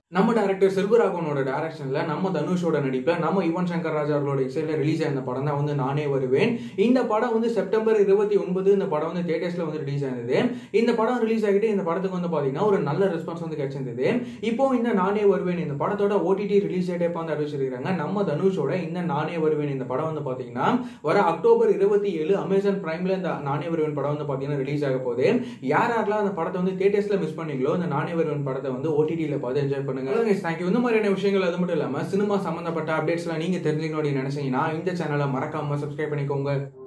நம்ம டைரக்டர் செல்வராகவனோட டைரக்ஷன்ல நம்ம தனுஷோட நடிப்புல நம்ம யுவன் சங்கர் ராஜா அவர்களோட இசையில ரிலீஸ் ஆன படம் தான் வந்து நானே வருவேன். இந்த படம் வந்து செப்டம்பர் 29 இந்த படம் வந்து தியேட்டர்ஸ்ல வந்து ரிலீஸ் ஆனது. இந்த படம் ரிலீஸ் ஆகிட்டு இந்த படத்துக்கு வந்து பாத்தீங்கன்னா ஒரு நல்ல ரெஸ்பான்ஸ் வந்து கிடைச்சிருந்தது. இப்போ இந்த நானே வருவேன் இந்த படத்தோட ஓடிடி ரிலீஸ் டேட் வந்து அறிவிச்சிருக்காங்க. நம்ம தனுஷோட இந்த நானே வருவேன் இந்த படம் வந்து பாத்தீங்கன்னா வர அக்டோபர் 27 அமேசான் பிரைம்ல இந்த நானே வருவேன் படம் வந்து பாத்தீங்கன்னா ரிலீஸ் ஆக போகுது. யாரெல்லாம் அந்த படத்தை வந்து தியேட்டர்ஸ்ல மிஸ் பண்ணீங்களோ இந்த நானே வருவேன் படத்தை வந்து ஓடிடில பார்த்து என்ஜாய் பண்ணுங்க. தேங்க்யூ. இந்த மாதிரியான விஷயங்கள் அது மட்டும் இல்லாம சினிமா சம்பந்தப்பட்ட அப்டேட்ஸ்லாம் நீங்க தெரிஞ்சுக்கணும் அப்படின்னு நினைச்சீங்கன்னா இந்த சேனலை மறக்காம சப்ஸ்கிரைப் பண்ணிக்கோங்க.